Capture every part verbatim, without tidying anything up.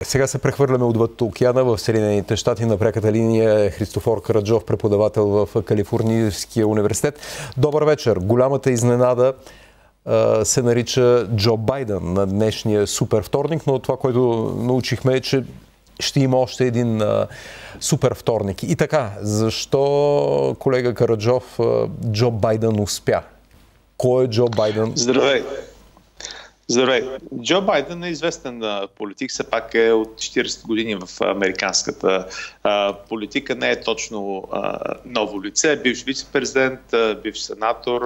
Сега се прехвърляме отвъд океана в Съединените щати. На пряката линия е Христофор Караджов, преподавател в Калифорнийския университет. Добър вечер. Голямата изненада а, се нарича Джо Байдън на днешния супер вторник, но това, което научихме е, че ще има още един а, супер вторник. И така, защо, колега Караджов, а, Джо Байдън успя? Кой е Джо Байдън? Здравей! Здравей! Джо Байдън е известен политик, все пак е от четирийсет години в американската а, политика. Не е точно а, ново лице. Бивш вице-президент, бивш сенатор,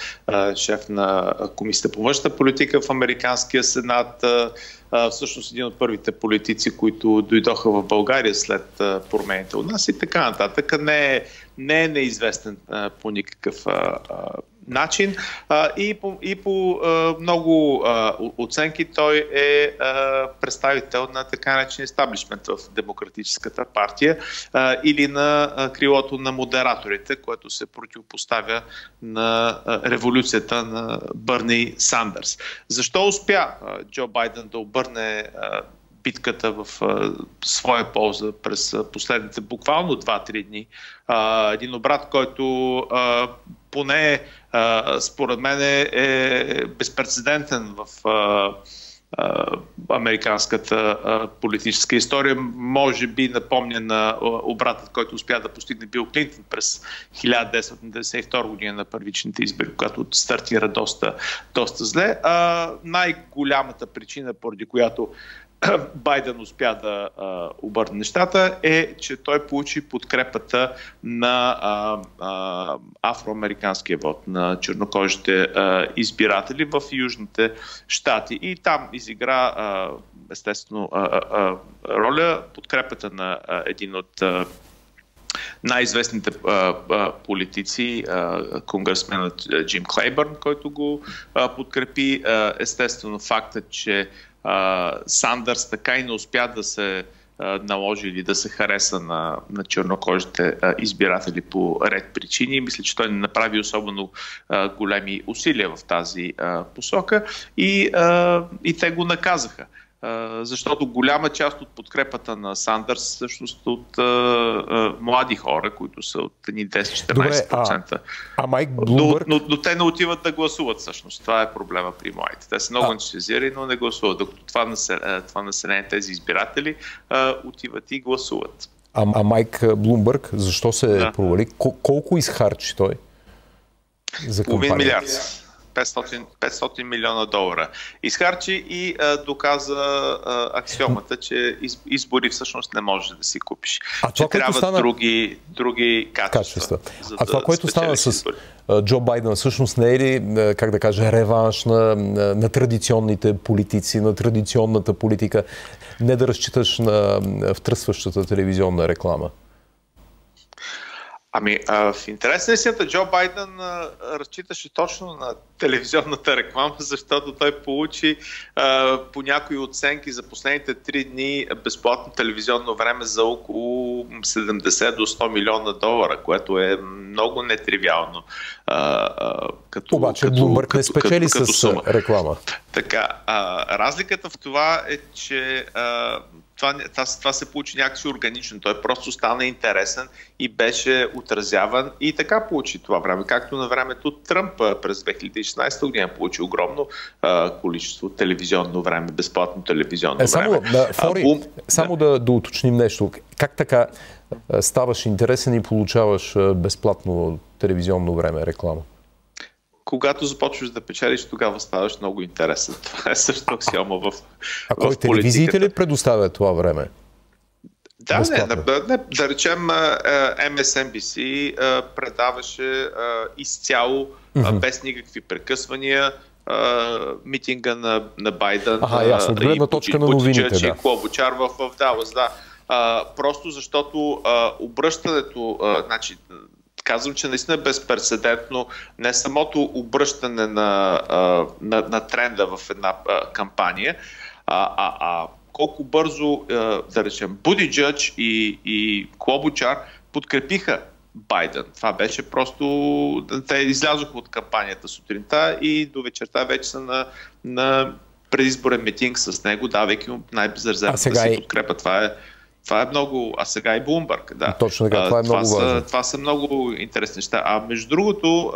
а, шеф на Комисията по външна политика в Американския сенат. А, всъщност един от първите политици, които дойдоха в България след а, промените от нас и така нататък. Не е, не е неизвестен а, по никакъв а, а, начин а, и по, и по а, много а, оценки той е а, представител на така наречен естаблишмент в Демократическата партия а, или на а, крилото на модераторите, което се противопоставя на а, революцията на Бърни Сандърс. Защо успя а, Джо Байдън да обърне а, битката в а, своя полза през а, последните буквално два-три дни? А, един обрат, който а, поне а, според мен е, е безпрецедентен в а, а, американската а, политическа история. Може би напомня на обратът, който успя да постигне Бил Клинтон през хиляда деветстотин деветдесет и втора година на първичните избори, когато стартира доста, доста зле. А, най-голямата причина, поради която Байдън успя да а, обърне нещата, е, че той получи подкрепата на а, а, афроамериканския вод, на чернокожите а, избиратели в Южните щати. И там изигра а, естествено а, а, роля подкрепата на а, един от а, най-известните а, а, политици, а, конгресменът Джим Клейбърн, който го а, подкрепи. А, естествено фактът, че Uh, Сандърс така и не успя да се uh, наложи или да се хареса на, на чернокожите uh, избиратели по ред причини. Мисля, че той не направи особено uh, големи усилия в тази uh, посока и, uh, и те го наказаха. Uh, защото голяма част от подкрепата на Сандърс всъщност от uh, uh, млади хора, които са от десет-четиринайсет процента. Добре, а, а Майк Блумбърг... но, но, но те не отиват да гласуват всъщност. Това е проблема при младите. Те са много ентусиазирани, но не гласуват. Докато това население, това население тези избиратели uh, отиват и гласуват. А, а Майк Блумбърг, защо се да. провали? Колко изхарчи той за кампания? Половин милиард. петстотин милиона долара. Изхарчи и а, доказа а, аксиомата, че из, избори всъщност не можеш да си купиш. А че това, трябва стана... други, други качества. качества. А да това, което стана с избори. Джо Байдън, всъщност не е ли, как да кажа, реванш на, на, на традиционните политици, на традиционната политика? Не да разчиташ на втръсващата телевизионна реклама? Ами, а, в интерес на истината, Джо Байдън а, разчиташе точно на телевизионната реклама, защото той получи а, по някои оценки за последните три дни безплатно телевизионно време за около седемдесет до сто милиона долара, което е много нетривиално. А, а, като, Обаче Блумбърг не спечели като, като, с като реклама. Така, а, разликата в това е, че а, Това, това, това се получи някакси органично. Той просто стана интересен и беше отразяван и така получи това време. Както на времето Тръмп през две хиляди и шестнайсета година получи огромно а, количество телевизионно време, безплатно телевизионно е, само, време. Да, Флори, а, бум, само да. Да, да уточним нещо. Как така ставаш интересен и получаваш безплатно телевизионно време, реклама? Когато започваш да печелиш, тогава ставаш много интересен. Това е също аксиома в, а кой, в телевизиите ли предоставя това време? Да, не, не, не, да речем Ем Ес Ен Би Си предаваше изцяло, mm-hmm. без никакви прекъсвания, митинга на, на Байдън. Ага, ясно, от гледна точка на новините, да. Клобучар в, в Далас, да. А, просто защото а, обръщането, а, значи, казвам, че наистина е безпрецедентно не самото обръщане на, на, на тренда в една кампания, а, а, а колко бързо, да речем, Будиджъдж и, и Клобучар подкрепиха Байдън. Това беше просто... Те излязоха от кампанията сутринта и до вечерта вече са на, на предизборен митинг с него, давайки му най-безрезервната си подкрепа. Това е Това е много, а сега и Блумбърг, да. Точно така, това е много това важно. Са, това са много интересни неща. А между другото,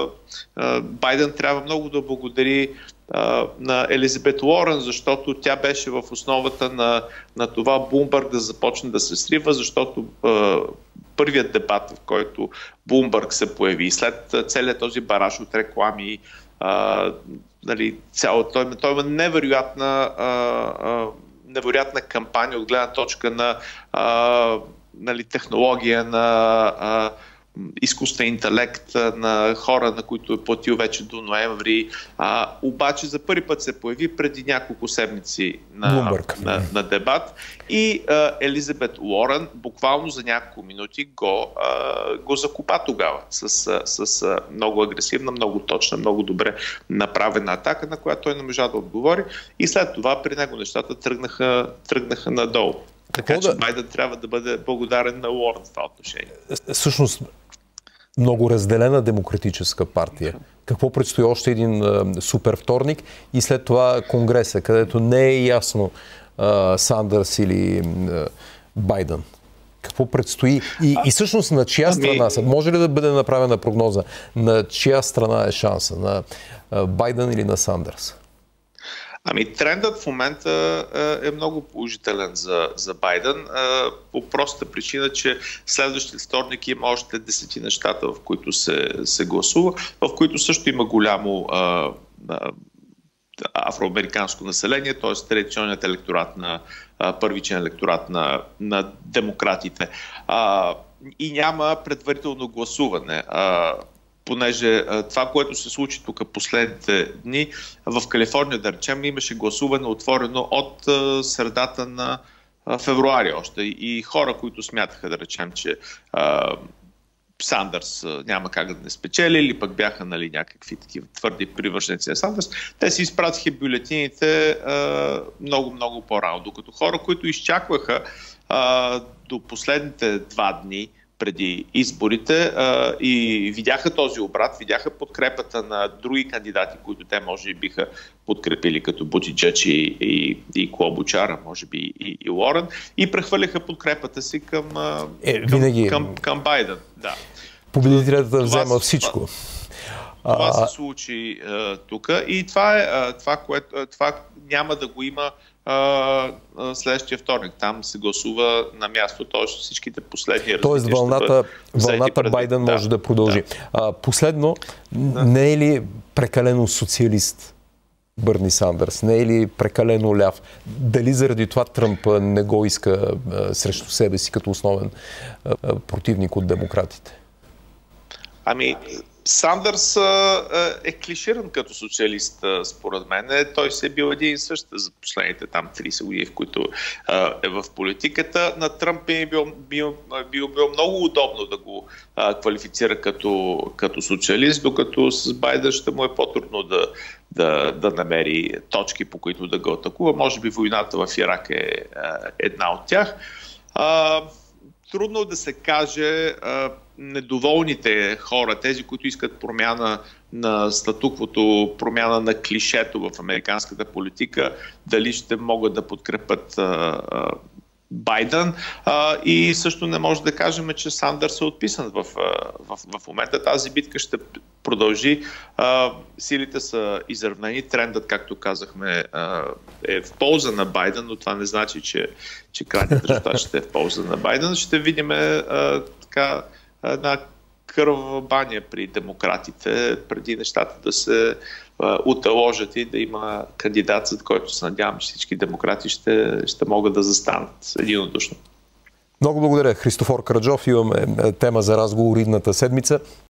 Байден трябва много да благодари на Елизабет Уорън, защото тя беше в основата на, на това Блумбърг да започне да се срива, защото първият дебат, в който Блумбърг се появи, след целият този бараж от реклами, а, нали, цяло, той, той има невероятна а, а, невероятна кампания от гледна точка на а, нали, технология, на а, изкуствен интелект, на хора, на които е платил вече до ноември. А, обаче за първи път се появи преди няколко седмици на, на, на дебат и а, Елизабет Уорън буквално за няколко минути го, а, го закопа тогава с, с, с много агресивна, много точна, много добре направена атака, на която той не можа да отговори и след това при него нещата тръгнаха, тръгнаха надолу. Така Какво че да... Байден трябва да бъде благодарен на Уорън в това отношение. Всъщност, много разделена демократическа партия. Какво предстои? Още един а, супер вторник и след това Конгреса, където не е ясно а, Сандърс или а, Байден. Какво предстои? И, и всъщност на чия страна са? Може ли да бъде направена прогноза? На чия страна е шанса? На а, Байден или на Сандърс? Ами трендът в момента е много положителен за, за Байден по простата причина, че следващия вторник има още десетина щата, в които се, се гласува, в които също има голямо а, а, афроамериканско население, т.е. традиционният електорат на а, първичен електорат на, на демократите. А, и няма предварително гласуване. А, понеже това, което се случи тук последните дни, в Калифорния, да речем, имаше гласуване отворено от средата на февруари още. И хора, които смятаха, да речем, че а, Сандърс няма как да не спечели, или пък бяха, нали, някакви такива твърди привърженици на Сандърс, те си изпратиха бюлетините много-много по-рано. Докато хора, които изчакваха а, до последните два дни преди изборите а, и видяха този обрат, видяха подкрепата на други кандидати, които те може би биха подкрепили, като Бутиджъч и, и, и Клобучара, може би и, и Уорън, и прехвърляха подкрепата си към, е, винаги... към, към, към Байден. Да. Победителят да взема всичко. Това, това а... се случи тук и това, е, това, което, това няма да го има следващия вторник. Там се гласува на място, т.е. всичките последни. Тоест вълната, вълната Байден да, може да продължи. Да. А, последно, да. Не е ли прекалено социалист Бърни Сандърс? Не е ли прекалено ляв? Дали заради това Тръмп не го иска а, срещу себе си като основен а, противник от демократите? Ами, Сандърс е клиширан като социалист, според мен. Той се е бил един и същ за последните там трийсет години, в които е в политиката. На Тръмп би бил, бил, бил, бил много удобно да го квалифицира като, като социалист, докато с Байден ще му е по-трудно да, да, да намери точки, по които да го атакува. Може би войната в Ирак е една от тях. Трудно да се каже. Недоволните хора, тези, които искат промяна на статуквото, промяна на клишето в американската политика, дали ще могат да подкрепят а, а, Байден. А, и също не може да кажем, че Сандърс е отписан в, в, в момента. Тази битка ще продължи. А, силите са изравнени. Трендът, както казахме, а, е в полза на Байден, но това не значи, че, че крайният резултат ще е в полза на Байден. Ще видим а, така една кървава баня при демократите, преди нещата да се а, уталожат и да има кандидат, за който се надявам, че всички демократи ще, ще могат да застанат единодушно. Много благодаря, Христофор Караджов. Имаме тема за разговор идната седмица.